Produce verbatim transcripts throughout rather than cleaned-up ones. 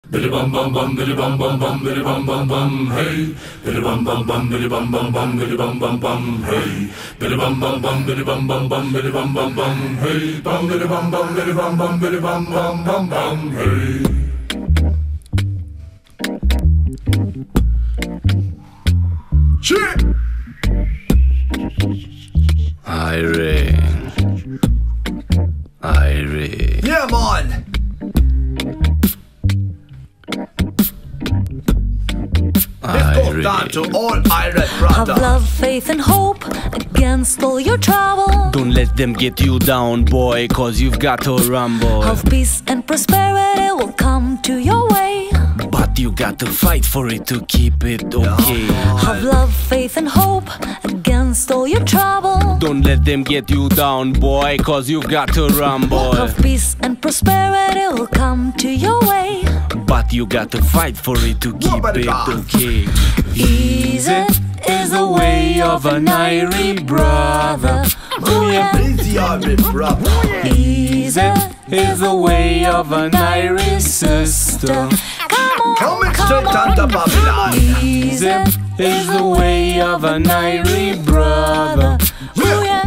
Bili bam bam bam, bili bam bam bam, bili bam bam bam, hey. Bili bam bam bam, bili bam bam bam, bili bam bam bam, hey. Bili bam bam bam, bili bam bam bam, bili bam bam bam, hey. Bam bili bam bam, bili bam bam, bili bam bam bam bam, hey. Shit. Irene, Irene. Yeah, man. Let's go down to all Irene Have brothers. love, faith and hope against all your trouble. Don't let them get you down, boy, cause you've got to rumble. Have peace and prosperity will come to your way. But you got to fight for it to keep it okay. Have love, faith and hope against all your trouble. Don't let them get you down, boy, cause you've got to rumble. Have peace and prosperity will come to your way. But you got to fight for it to keep Nobody it got. okay. Easy is the way of an Irie brother. Ooh, yeah. Easy Irene brother. Easy Is the way of an Irish sister. Come on, Coming come straight on. out of Babylon. Easy Is the way of an Irish brother. Ooh, yeah.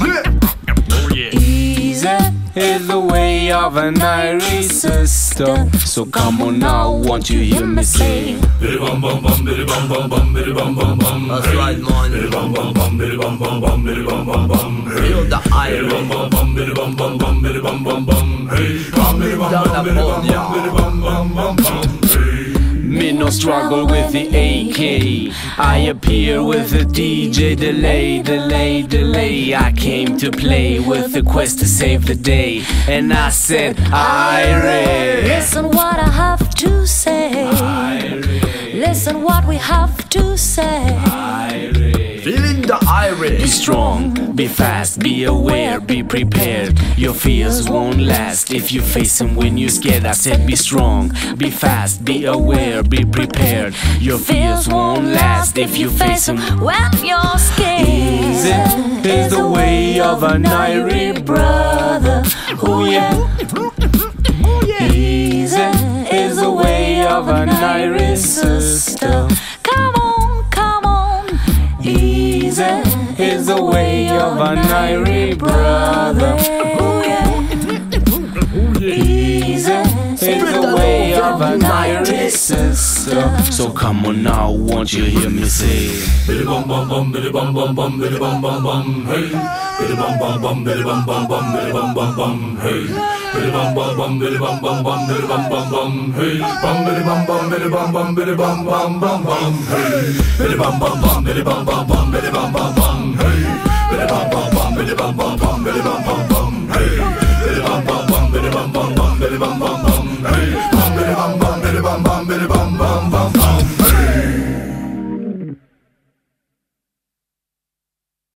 Easy Is the way of an Irish sister. So come on now, won't you hear me say? Bili bam bam bam, bili bam bam bam, bili bam bam bam, That's hey. right, man. Bili bam bam bam, bili bam bam bam, bili bam bam bam, hey. Feel the Bili bam Irene. bam bam, bili bam bam bam, bili bam bam bam, hey. Bam bili bam Down bam, bili bam upon ya. bam, bili bam bam bam bam, hey. Me no struggle with the A K. I appear with the D J. Delay, delay, delay. I came to play with the quest to save the day. And I said, Irene. Listen what I have to say. Listen what we have to say. Feeling the Be Irene. strong, be fast, be aware, be prepared. Your fears won't last if you face them when you're scared. I said be strong, be fast, be aware, be prepared. Your fears won't last if you face them. when you're scared. Easy is the way of an Irish brother. Oh yeah. Easy is the way of an Irish sister. Come on, come on. Easy is the way of an Irish brother. Oh yeah. Easy is the way of an Irish sister. So come on now, won't you hear me say? Bili bam bam bam, bili bam bam bam, bili bam bam bam, hey. Bili bam bam bam, bili bam bam bam, bili bam bam bam, hey. Bili bam bam bam, bili bam bam bam, bili bam bam bam, hey. Bam bili bam bam, bili bam bam, bili bam bam bam bam, hey. Bili bam bam bam, bili bam bam bam, bili bam bam